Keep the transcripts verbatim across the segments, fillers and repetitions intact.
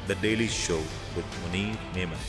The daily show with Munir Memon.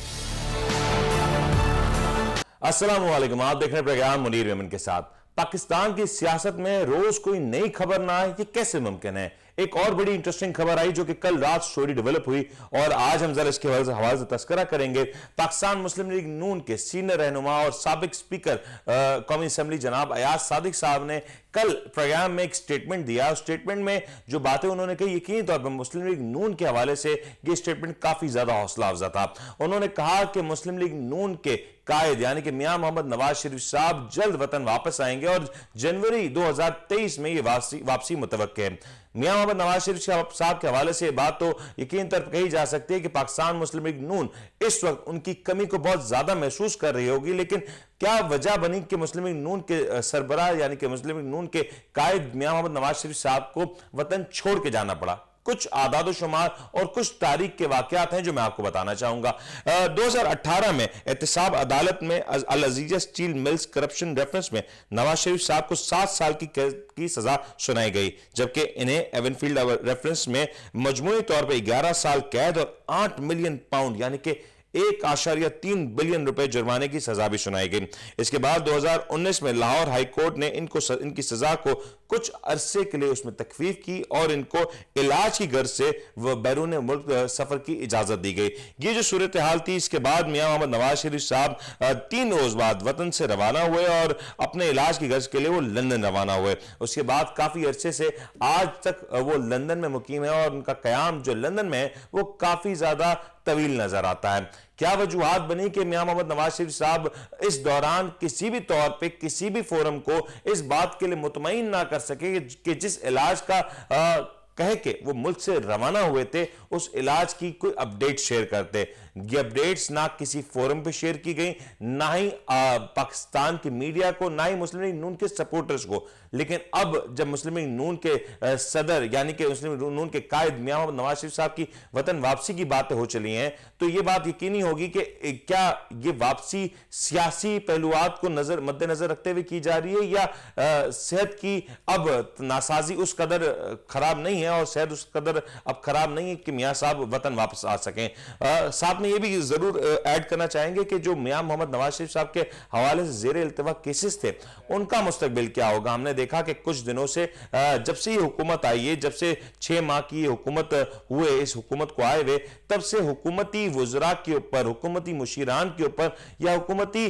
अस्सलाम वालेकुम, आप देख रहे हैं प्रोग्राम मुनीर मेमन के साथ। पाकिस्तान की सियासत में रोज कोई नई खबर ना आए, ये कैसे मुमकिन है? एक और बड़ी इंटरेस्टिंग खबर आई जो कि कल रात स्टोरी डेवलप हुई और आज हम जरा इसके हवाले से तस्करा करेंगे। पाकिस्तान मुस्लिम लीग नून के सीनियर रहनुमा और साबिक स्पीकर कौमी असेंबली जनाब अयाज सादिक साहब ने कल प्रोग्राम में एक स्टेटमेंट दिया। उस स्टेटमेंट में जो बातें उन्होंने कही, यकीनी तौर पर मुस्लिम लीग नून के हवाले से ये स्टेटमेंट काफी ज्यादा हौसला अफजा था। उन्होंने कहा कि मुस्लिम लीग नून के कायद यानी कि मियां मोहम्मद नवाज शरीफ साहब जल्द वतन वापस आएंगे और जनवरी दो हजार तेईस में ये वापसी वापसी मुतवक्के है। मियां मोहम्मद नवाज शरीफ साहब के हवाले से बात तो यकीन तौर पर कही जा सकती है कि पाकिस्तान मुस्लिम लीग नून इस वक्त उनकी कमी को बहुत ज्यादा महसूस कर रही होगी, लेकिन क्या वजह बनी कि मुस्लिम लीग नून के सरबराह यानी कि मुस्लिम लीग नून के कायद मियां मोहम्मद नवाज शरीफ साहब को वतन छोड़ के जाना पड़ा? कुछ आदाद शुमार और कुछ तारीख के वाकयात हैं जो मैं आपको बताना चाहूंगा। दो हजार अठारह में एहतसाब अदालत में Al Azizia steel mills corruption reference में नवाज शरीफ साहब को सात साल की की सजा सुनाई गई, जबकि इन्हें एवनफील्ड रेफरेंस में मजमूई तौर पर ग्यारह साल कैद और आठ मिलियन पाउंड यानी कि एक आशारिया तीन बिलियन रुपए जुर्माने की सजा भी सुनाई गई। इसके बाद दो हजार उन्नीस में लाहौर हाई कोर्ट ने इनको इनकी सजा को कुछ अरसे के लिए उसमें तखफीफ की और इनको इलाज की गर्ज से वह बैरून मुल्क सफर की इजाजत दी गई। ये जो सूरत हाल थी, इसके बाद मियां मोहम्मद नवाज शरीफ साहब तीन रोज बाद वतन से रवाना हुए और अपने इलाज की गर्ज के लिए वो लंदन रवाना हुए। उसके बाद काफी अरसे से आज तक वो लंदन में मुकीम है और उनका कयाम जो लंदन में है वो काफी ज्यादा तवील नजर आता है। क्या वजूहात बनी कि मियां मोहम्मद नवाज शरीफ साहब इस दौरान किसी भी तौर पे किसी भी फोरम को इस बात के लिए मुतमईन ना कर सके कि जिस इलाज का आ, कह के वो मुल्क से रवाना हुए थे उस इलाज की कोई अपडेट शेयर करते? ये अपडेट्स ना किसी फोरम पे शेयर की गई, ना ही आ, पाकिस्तान की मीडिया को, ना ही मुस्लिम लीग नून के सपोर्टर्स को। लेकिन अब जब मुस्लिम लीग नून के आ, सदर यानी कि मुस्लिम लीग नून के कायद मियां मोहम्मद नवाज शरीफ साहब की वतन वापसी की बातें हो चली हैं, तो ये बात यकीनी होगी कि क्या ये वापसी सियासी पहलुआत को नजर मद्देनजर रखते हुए की जा रही है या आ, सेहत की अब नासाजी उस कदर खराब नहीं है और सेहत उस कदर अब खराब नहीं है कि मियां साहब वतन वापस आ सकें। आ, साथ में ये भी जरूर ऐड करना चाहेंगे कि जो मियां मोहम्मद नवाज शरीफ साहब के हवाले से जेर इल्तिवा केसेस थे उनका मुस्तकबिल क्या होगा? हमने देखा कि कुछ दिनों से जब से ये हुकूमत आई है, जब से छह माह की हुकूमत हुए इस हुकूमत को आए हुए, तब से हुकूमती वज़रा के ऊपर, हुकूमती मुशीरान के ऊपर या हुकूमती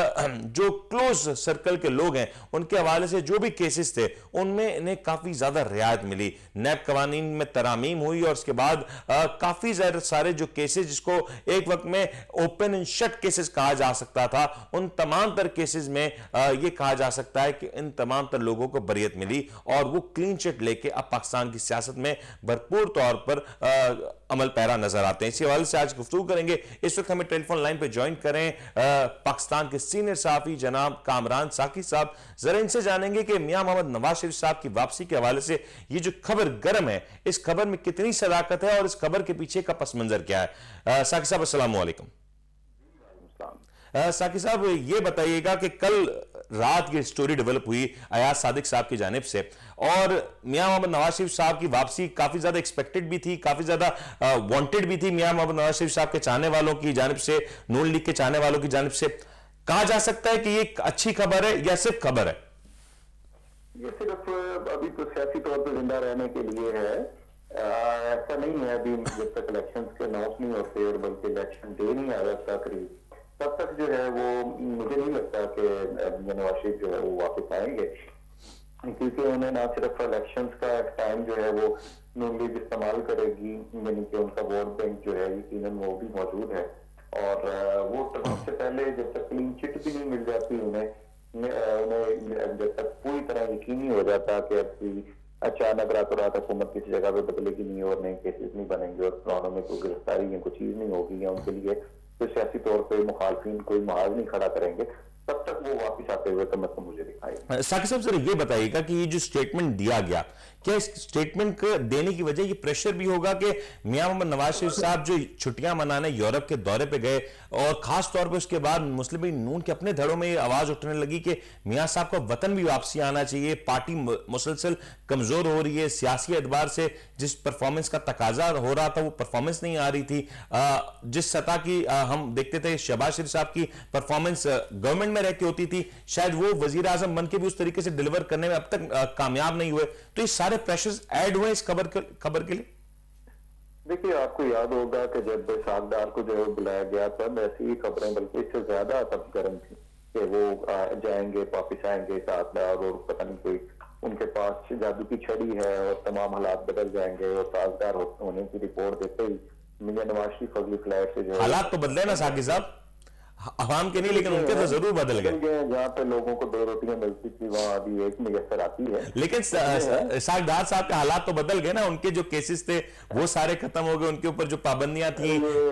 जो क्लोज सर्कल के लोग हैं उनके हवाले से जो भी केसेस थे उनमें इन्हें काफी ज्यादा रियायत मिली। नैब कवानीन में तरामीम हुई और उसके बाद आ, काफी सारे जो केसेस जिसको एक वक्त में ओपन एंड शट केसेस कहा जा सकता था, उन तमाम तर केसेस में आ, यह कहा जा सकता है कि इन तमाम तर लोगों को बरियत मिली और वो क्लीन चिट लेके अब पाकिस्तान की सियासत में भरपूर तौर पर आ, अमल पैरा नजर आते हैं। इसी हवाले से आज गुफ्तगू करेंगे। इस वक्त हमें टेलीफोन लाइन पे ज्वाइन करें आ, पाकिस्तान के सीनियर सहाफी जनाब कामरान साकी साहब। जरा इनसे जानेंगे कि मियां मोहम्मद नवाज शरीफ साहब की वापसी के हवाले से ये जो खबर गर्म है, इस खबर में कितनी सदाकत है और इस खबर के पीछे का पस मंजर क्या है? आ, साकी साहब अस्सलाम वालेकुम। साकी साहब ये बताइएगा कि कल रात ये स्टोरी डेवलप हुई अयाज सादिक साहब की जानिब से और मियां मोहम्मद नवाज शरीफ साहब की वापसी काफी ज्यादा एक्सपेक्टेड भी थी, काफी ज्यादा वांटेड भी थी मियां मोहम्मद नवाज शरीफ साहब के चाहने वालों की जानिब से, नून लीग के चाहने वालों की जानिब से। कहा जा सकता है कि ये अच्छी खबर है या सिर्फ खबर है? ये सिर्फ अभी तो सियासी तौर पर जिंदा रहने के लिए है, ऐसा नहीं है अभी जब तक इलेक्शन के अनाउंस नहीं होते और बल्कि इलेक्शन डे नहीं आ जाता करीब, तब तक जो है वो मुझे नहीं लगता कि नवाज शरीफ जो है वो वापस आएंगे, क्योंकि उन्हें ना सिर्फ इलेक्शंस का टाइम जो है वो नून लीग इस्तेमाल करेगी, यानी कि उनका वोट बैंक जो है यकीनन वो भी मौजूद है और वो सबसे पहले जब तक क्लीन चिट भी नहीं मिल जाती उन्हें उन्हें जब तक पूरी तरह यकीन नहीं हो जाता कि अब अचानक रातों रात हुकूमत किसी जगह पे बदलेगी नहीं और नए केसेस नहीं बनेंगे और पुरानों में कोई गिरफ्तारी या कोई चीज नहीं होगी या उनके लिए तो सियासी तौर पर मुखालफिन कोई महाज नहीं खड़ा करेंगे, तब तक वो वापस आते हुए तमक्कुन मुझे दिखाई। साकिब साहब सर ये बताइएगा कि ये जो स्टेटमेंट दिया गया, क्या इस स्टेटमेंट को देने की वजह ये प्रेशर भी होगा कि मियां मोहम्मद नवाज शरीफ साहब जो छुट्टियां मनाने यूरोप के दौरे पे गए और खास तौर पे उसके बाद मुस्लिम लीग नून के अपने धड़ों में ये आवाज उठने लगी कि मियां साहब को वतन भी वापसी आना चाहिए, पार्टी मुसलसल कमजोर हो रही है, सियासी एतबार से जिस परफॉर्मेंस का तकाजा हो रहा था वो परफॉर्मेंस नहीं आ रही थी, आ, जिस सतह की आ, हम देखते थे शहबाज शरीफ साहब की परफॉर्मेंस गवर्नमेंट में रह के होती थी, शायद वो वजीर आजम बन के भी उस तरीके से डिलीवर करने में अब तक आ, कामयाब नहीं हुए, तो ये सारे प्रेशर्स ऐड हुए इस खबर के खबर के लिए। देखिए, आपको याद होगा कि जब सागदार को जो बुलाया गया तब ऐसी ही खबरें बल्कि इससे ज्यादा तब गर्म थी कि वो जाएंगे वापिस आएंगे सागदार और पता नहीं कोई उनके पास जादू की छड़ी है और तमाम हालात बदल जाएंगे और सागदार होने की रिपोर्ट देते ही मियां नवाज शरीफ अगली फ्लाइट से जो हालात तो बदले ना साकिब साहब, अवाम के नहीं लेकिन उनके तो जरूर बदल गए। जहाँ पे लोगों को दो रोटियां मिलती थी वहां अभी एक मुयसर आती है। लेकिन सागदार साहब के हालात तो बदल गए ना, उनके जो केसेस थे वो सारे खत्म हो गए, उनके ऊपर जो पाबंदियां थी। ये,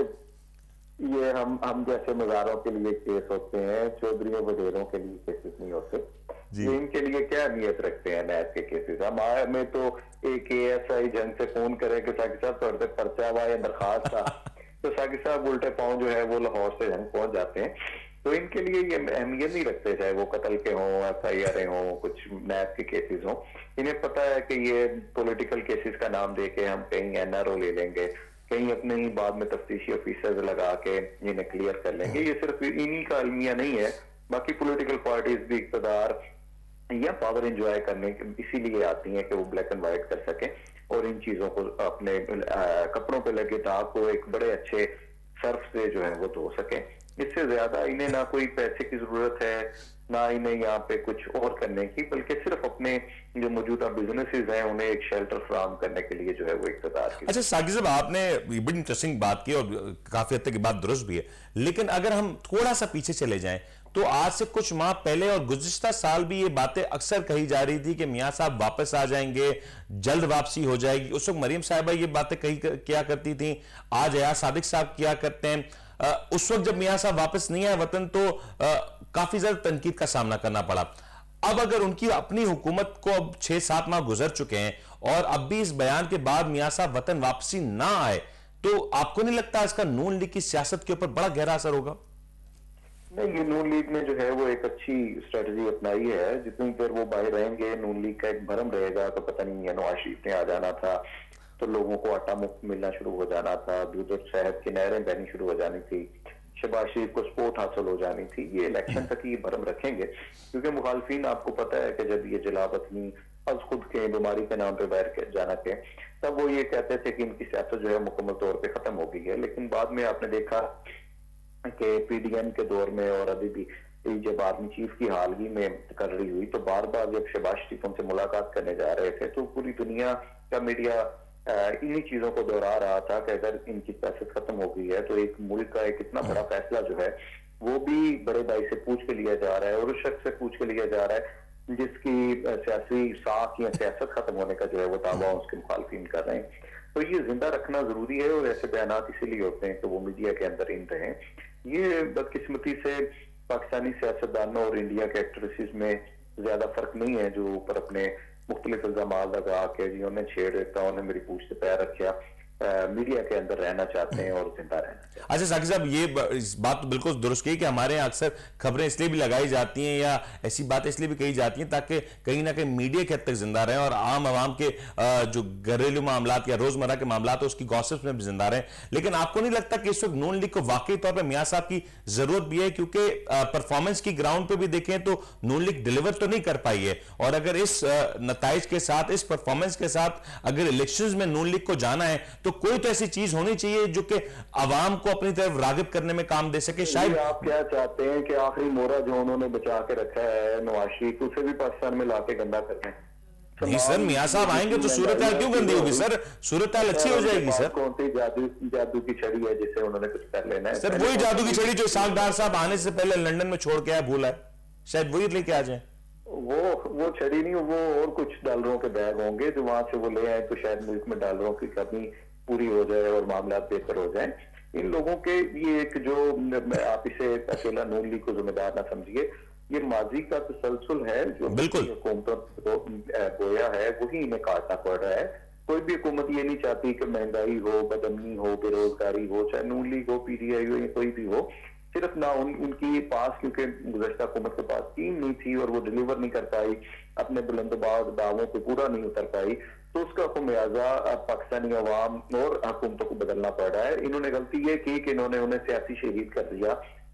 ये हम हम जैसे मजारों के लिए केस होते हैं, चौधरियों वडेरों के लिए केसेस नहीं होते। ये इनके लिए क्या अहमियत रखते हैं नैब के केसेस? हमारे में तो एक ए एस आई जंग से फोन करे कि साकिब साहब तौर पर पर्चा हुआ या दरखास्त था तो साकिब साहब उल्टे पांव जो है वो लाहौर से जंग पहुंच जाते हैं। तो इनके लिए ये अहमियत नहीं रखते, चाहे वो कत्ल के हों, एफ आई आर हों, कुछ नैब के केसेस हों। इन्हें पता है कि ये पॉलिटिकल केसेस का नाम दे के हम कहीं एन आर ओ ले लेंगे, कहीं अपने ही बाद में तफ्तीशी ऑफिसर्स लगा के इन्हें क्लियर कर लेंगे। ये सिर्फ इन्हीं का अलमिया नहीं है, बाकी पॉलिटिकल पार्टीज भी इक़्तिदार या पावर एंजॉय करने इसीलिए आती हैं कि वो ब्लैक एंड व्हाइट कर सकें और इन चीजों को अपने आ, कपड़ों पे लगे दाग को एक बड़े अच्छे सर्फ से जो है वो धो सकें। इससे ज्यादा इन्हें ना कोई पैसे की जरूरत है, ना इन्हें यहाँ पे कुछ और करने की, बल्कि सिर्फ अपने जो मौजूदा बिजनेसेस हैं उन्हें एक शेल्टर फराहम करने के लिए जो है वो इक़्तिदार की। अच्छा साकिब साहब, आपने बड़ी इंटरेस्टिंग बात की और काफी हद तक की बात दुरुस्त भी है, लेकिन अगर हम थोड़ा सा पीछे चले जाएं तो आज से कुछ माह पहले और गुज़िश्ता साल भी ये बातें अक्सर कही जा रही थी कि मियां साहब वापस आ जाएंगे, जल्द वापसी हो जाएगी। उस वक्त मरियम साहिबा ये बातें कही किया करती थी, आज अयाज सादिक साहब किया करते हैं। आ, उस वक्त जब मियां साहब वापस नहीं आए वतन तो आ, काफी ज्यादा तनकीद का सामना करना पड़ा। अब अगर उनकी अपनी हुकूमत को अब छह सात माह गुजर चुके हैं और अब भी इस बयान के बाद मियां साहब वतन वापसी ना आए, तो आपको नहीं लगता इसका नून लीग की सियासत के ऊपर बड़ा गहरा असर होगा? नहीं, ये नून लीग ने जो है वो एक अच्छी स्ट्रेटजी अपनाई है। जितनी देर वो बाहर रहेंगे, नून लीग का एक भरम रहेगा तो पता नहीं है नवाज शरीफ ने आ जाना था तो लोगों को आटा मुफ्त मिलना शुरू हो जाना था, दूध और शहद की नहरें बहनी शुरू हो जानी थी, शहबाज शरीफ को सपोर्ट हासिल हो जानी थी। ये इलेक्शन तक ये भरम रखेंगे क्योंकि मुखालफिन आपको पता है कि जब ये जलावतनी अज खुद के बीमारी के नाम पे बैठ जाना के तब वो ये कहते थे कि इनकी सियासत जो है मुकम्मल तौर पर खत्म हो गई है। लेकिन बाद में आपने देखा कि पीडीएम के दौर में और अभी भी जब आर्मी चीफ की हालगी में कर रही हुई तो बार बार जब शहबाज शरीफ उनसे मुलाकात करने जा रहे थे तो पूरी दुनिया का मीडिया इन्हीं चीजों को दोहरा रहा था कि अगर इनकी सियासत खत्म हो गई है तो एक मुल्क का एक इतना बड़ा फैसला जो है वो भी बड़े भाई से पूछ के लिया जा रहा है और उस शख्स से पूछ के लिया जा रहा है जिसकी सियासी साख या सियासत खत्म होने का जो है वो दावा उसके मुखालफिन कर रहे हैं। तो ये जिंदा रखना जरूरी है और ऐसे बयान इसीलिए होते हैं कि वो मीडिया के अंदर इन रहे। ये बदकिस्मती से पाकिस्तानी सियासतदानों और इंडिया के एक्ट्रेसेस में ज्यादा फर्क नहीं है जो ऊपर अपने मुख्तलिफ इल्जाम लगा के जी उन्हें छेड़ देता, उन्हें मेरी पूछ से पैर रखा, मीडिया के अंदर रहना चाहते हैं और जिंदा रहना चाहते हैं। अच्छा साकिब साहब, ये इस बात तो बिल्कुल दुरुस्त की कि हमारे यहाँ अक्सर खबरें इसलिए भी लगाई जाती हैं या ऐसी बातें इसलिए भी कही जाती हैं ताकि कहीं ना कहीं मीडिया के हद तक जिंदा रहें और आम आवाम के जो घरेलू मामलात या रोजमर्रा के मामलात है उसकी गॉसिप्स में भी जिंदा रहें। लेकिन आपको नहीं लगता कि इस वक्त नून लीग को वाकई तौर पर मियां साहब की जरूरत भी है? क्योंकि परफॉर्मेंस की ग्राउंड पर भी देखें तो नून लीग डिलीवर तो नहीं कर पाई है और अगर इस नताइज के साथ, इस परफॉर्मेंस के साथ अगर इलेक्शन में नून लीग को जाना है तो कोई तो ऐसी चीज होनी चाहिए जो कि आवाम को अपनी तरफ रागिब करने में काम दे सके। शायद आप क्या चाहते हैं कि आखिरी मोरा जो उन्होंने बचा के रखा है नवाज शरीफ, उसे भी पाकिस्तान में लाके गंदा करते हैं? नहीं सर, मियां साहब आएंगे तो सूरत हाल क्यों गंदी होगी सर? सूरत हाल अच्छी हो जाएगी सर। कौन सी जादू जादू की छड़ी है जिसे उन्होंने कुछ कर लेना है? सर वही जादू की छड़ी जो सागदार साहब आने से पहले लंदन में छोड़ के आया, भूला है, शायद वही लेके आ जाए। वो वो छड़ी नहीं, वो और कुछ डॉलरों के बैग होंगे जो वहां से वो ले आए तो शायद मुल्क में डॉलरों की कमी पूरी हो जाए और मामला बेहतर हो जाए। इन लोगों के ये एक जो आप इसे अकेला नून लीग को जिम्मेदार ना समझिए, ये माजी का तसलसल है जो बिल्कुल हुकूमतों को बोया है, वही इन्हें काटना पड़ रहा है। कोई भी हुकूमत ये नहीं चाहती कि महंगाई हो, बदअमनी हो, बेरोजगारी हो, चाहे नून लीग हो, पीटीआई हो या कोई भी हो, सिर्फ ना उन, उनकी पास, क्योंकि गुज़श्ता हुकूमत के पास टीम नहीं थी और वो डिलीवर नहीं कर पाई, अपने बुलंदबाज दावों पे पूरा नहीं उतर पाई, तो उसका खुमियाजा पाकिस्तानी अवाम और हुकूमतों को बदलना पड़ रहा है। इन्होंने गलती ये की कि इन्होंने उन्हें सियासी शहीद कर दिया,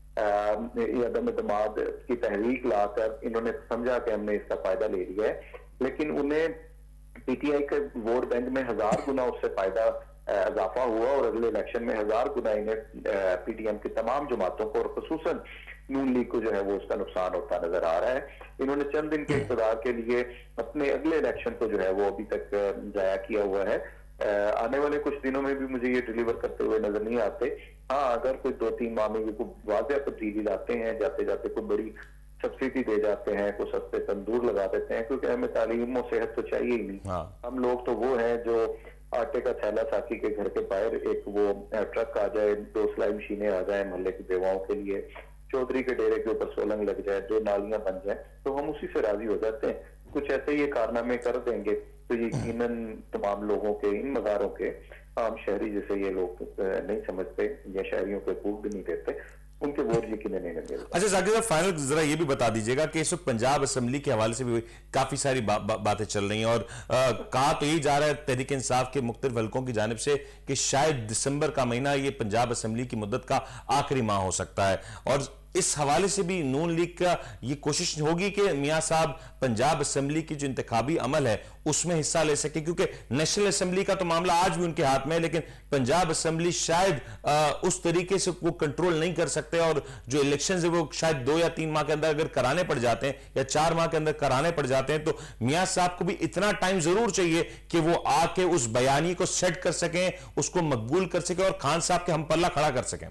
अदम एतमाद की तहरीक लाकर इन्होंने समझा कि हमने इसका फायदा ले लिया है, लेकिन उन्हें पीटीआई के वोट बैंक में हजार गुना उससे फायदा इजाफा हुआ और अगले इलेक्शन में हजार गुना इन्हें पीटीएम की तमाम जमातों को और खुसूसन नून लीग को जो है वो उसका नुकसान होता नजर आ रहा है। इन्होंने चंद दिन के इक़्तिदार के लिए अपने अगले इलेक्शन को जो है वो अभी तक जाया किया हुआ है। आने वाले कुछ दिनों में भी मुझे ये डिलीवर करते हुए नजर नहीं आते। हाँ, अगर कोई दो तीन माह में कोई वाज़ेह तब्दीली लाते हैं, जाते जाते कोई बड़ी सब्सिडी दे जाते हैं, कुछ सस्ते तंदूर लगा देते हैं, क्योंकि हमें तालीम और सेहत तो चाहिए ही नहीं। हाँ। हम लोग तो वो हैं जो आटे का थैला साकी के घर के बाहर एक वो ट्रक आ जाए, दो सिलाई मशीनें आ जाए मोहल्ले की बेवाओं के लिए, चौधरी के डेरे के ऊपर सोलंग लग जाए, दो नालियां बन जाए, तो हम उसी से राजी हो जाते हैं। कुछ ऐसे ये कारनामे कर देंगे तो यकीनन तमाम लोगों के, इन मज़ारों के, आम शहरी जैसे ये लोग नहीं समझते या शहरियों को हकूक भी नहीं देते, उनके वोट यकीन नहीं लगे। अच्छा साकिब साहब, फाइनल जरा ये भी बता दीजिएगा कि इस वक्त पंजाब असेंबली के हवाले से भी काफी सारी बा, बा, बातें चल रही हैं और आ, कहा तो यही जा रहा है तहरीक इंसाफ के मुख्तलिफ हलकों की जानिब से कि शायद दिसंबर का महीना ये पंजाब असेंबली की मुद्दत का आखिरी माह हो सकता है, और इस हवाले से भी नून लीग का ये कोशिश होगी कि मियां साहब पंजाब असेंबली की जो इंतखाबी अमल है उसमें हिस्सा ले सके, क्योंकि नेशनल असेंबली का तो मामला आज भी उनके हाथ में है, लेकिन पंजाब असेंबली शायद आ, उस तरीके से वो कंट्रोल नहीं कर सकते, और जो इलेक्शन है वो शायद दो या तीन माह के अंदर अगर कराने पड़ जाते हैं या चार माह के अंदर कराने पड़ जाते हैं, तो मियां साहब को भी इतना टाइम जरूर चाहिए कि वो आके उस बयानी को सेट कर सकें, उसको मकबूल कर सकें और खान साहब के हम पल्ला खड़ा कर सकें।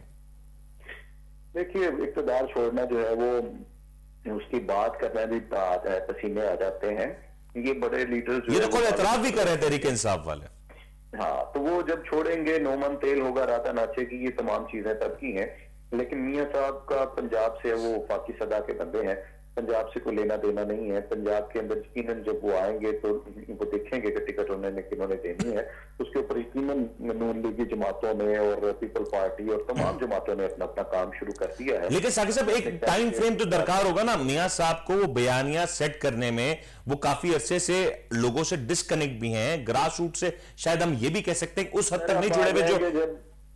देखिए, इक़्तिदार छोड़ना जो है वो उसकी बात करना भी पसीने आ जाते हैं। ये बड़े लीडर जो ये तो कोई एतराफ भी कर रहे हैं तहरीक इंसाफ वाले। हाँ, तो वो जब छोड़ेंगे नो मन तेल होगा राता नाचे की, ये तमाम चीजें तब की हैं। लेकिन मियां साहब का पंजाब से वो वफाकी सदा के बंदे हैं, पंजाब से कोई लेना देना नहीं है। पंजाब के अंदर यकीनन जब वो आएंगे तो वो देखेंगे कि टिकट उन्होंने किन्होंने देनी है, उसके ऊपर यकीनन नून लीगी जमातों ने और पीपल पार्टी और तमाम जमातों ने अपना अपना काम शुरू कर दिया है। लेकिन साकिब साहब, एक टाइम फ्रेम तो दरकार होगा ना मियां साहब को, वो बयानियां सेट करने में वो काफी अरसे से लोगों से डिस्कनेक्ट भी हैं, ग्रास रूट से शायद हम ये भी कह सकते हैं उस हद तक नहीं जुड़े हुए जो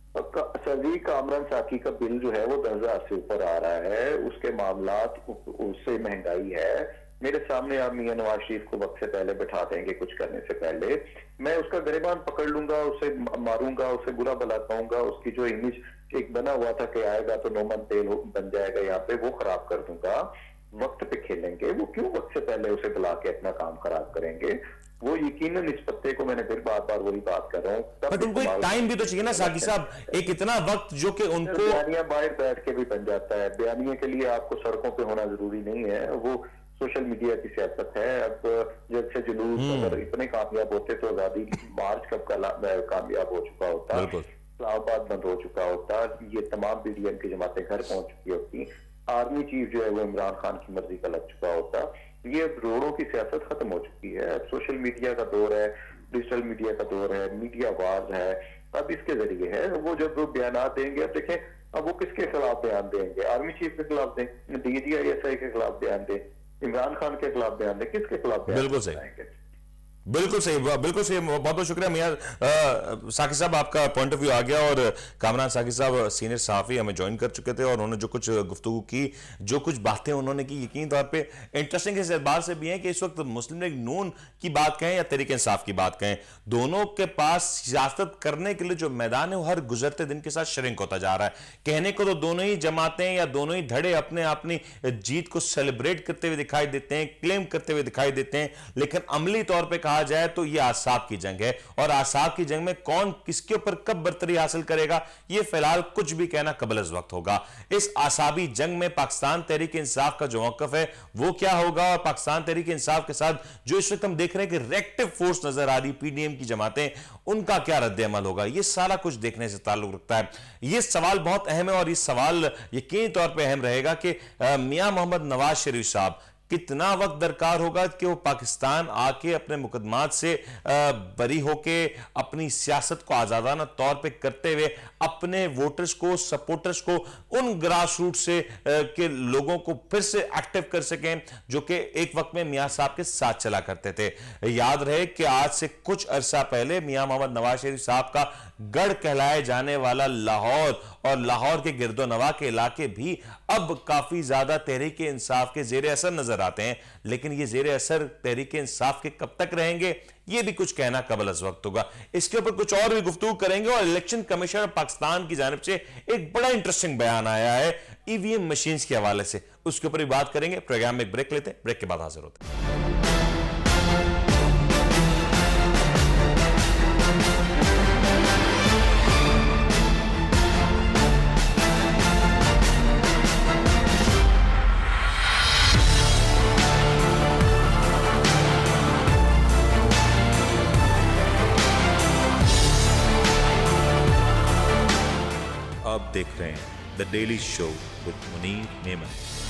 सदी कामरान साकी का बिल जो है वो दस हजार से ऊपर आ रहा है, उसके मामलात, उससे महंगाई है। मेरे सामने आप मियां नवाज शरीफ को वक्त से पहले बैठा देंगे, कुछ करने से पहले मैं उसका गिरबान पकड़ लूंगा, उसे मारूंगा, उसे बुरा भला कहूंगा, उसकी जो इमेज एक बना हुआ था कि आएगा तो नोमन तेल बन जाएगा यहाँ पे, वो खराब कर दूंगा। वक्त पे खेलेंगे, वो क्यों वक्त से पहले उसे बुला के अपना काम खराब करेंगे? वो यकीनन इस पत्ते को, मैंने फिर बार बार वही बात कर रहा हूँ, बट उनको एक टाइम भी तो चाहिए ना साकी साहब, एक इतना वक्त जो कि उनको बयानिया बाहर बैठ के भी बन जाता है। बयानिया के लिए आपको सड़कों पे होना जरूरी नहीं है, वो सोशल मीडिया की सियासत है। अब जब से जुलूस अगर इतने कामयाब होते तो आजादी मार्च कब का कामयाब हो चुका होता, इस्लामाबाद बंद हो चुका होता, ये तमाम बीडीएम की जमातें घर पहुंच चुकी होती, आर्मी चीफ जो है वो इमरान खान की मर्जी का लग चुका होता। ये अब रोडों की सियासत खत्म हो चुकी है। अब सोशल मीडिया का दौर है, डिजिटल मीडिया का दौर है, मीडिया वार है, अब इसके जरिए है। वो जब वो बयान देंगे, अब देखें अब वो किसके खिलाफ बयान देंगे? आर्मी चीफ के खिलाफ दें, डीजीआईएसआई के खिलाफ बयान दें, इमरान खान के खिलाफ बयान दें, किसके खिलाफ बयान? बिल्कुल सही, बिल्कुल सही, बिल्कुल सही। बहुत बहुत शुक्रिया मियां साकी साहब, आपका पॉइंट ऑफ व्यू आ गया। और कामरान साकी साहब सीनियर सहाफ़ी हमें ज्वाइन कर चुके थे और उन्होंने जो कुछ गुफ्तगू की, जो कुछ बातें उन्होंने की, यकीन तौर पे इंटरेस्टिंग इस एतबार से भी है कि इस वक्त मुस्लिम लीग नून की बात कहें या तहरीक इंसाफ की बात कहें, दोनों के पास सियासत करने के लिए जो मैदान है वो हर गुजरते दिन के साथ श्रिंक होता जा रहा है। कहने को तो दोनों ही जमातें या दोनों ही धड़े अपने अपनी जीत को सेलिब्रेट करते हुए दिखाई देते हैं, क्लेम करते हुए दिखाई देते हैं, लेकिन अमली तौर पर कहा कहा जाए तो यह आसाब की जंग है, और आसाब की जंग में कौन किसके ऊपर कब बर्तरी हासिल करेगा यह फिलहाल कुछ भी कहना कबल अज़ वक्त होगा। इस आसाबी जंग में पाकिस्तान तहरीक इंसाफ का जो मौक़िफ़ है वो क्या होगा, और पाकिस्तान तहरीक इंसाफ के साथ जो इस वक्त हम देख रहे हैं कि रेक्टिव फोर्स नजर आ रही पीडीएम की जमातें, उनका क्या रद्द अमल होगा, यह सारा कुछ देखने से ताल्लुक रखता है। यह सवाल बहुत अहम है और यह सवाल यकीनी तौर पर अहम रहेगा कि मियां मोहम्मद नवाज शरीफ साहब कितना वक्त दरकार होगा कि वो पाकिस्तान आके अपने मुकदमात से बरी होके अपनी सियासत को आजादाना तौर पे करते हुए अपने वोटर्स को, सपोर्टर्स को, उन ग्रास रूट से के लोगों को फिर से एक्टिव कर सकें जो कि एक वक्त में मियां साहब के साथ चला करते थे। याद रहे कि आज से कुछ अरसा पहले मियां मोहम्मद नवाज शरीफ साहब का गढ़ कहलाए जाने वाला लाहौर और लाहौर के गिरदो नवा के इलाके भी अब काफी ज्यादा तहरीक इंसाफ के जेर असर नजर आते हैं, लेकिन ये जेर असर तहरीक इंसाफ के कब तक रहेंगे ये भी कुछ कहना कबल अज़ वक्त होगा। इसके ऊपर कुछ और भी गुफ्तगू करेंगे। और इलेक्शन कमीशन पाकिस्तान की जानिब से एक बड़ा इंटरेस्टिंग बयान आया है ईवीएम मशीन्स के हवाले से, उसके ऊपर भी बात करेंगे। प्रोग्राम में एक ब्रेक लेते हैं, ब्रेक के बाद हाजिर होते हैं। आप देख रहे हैं the daily show with Munir Memon.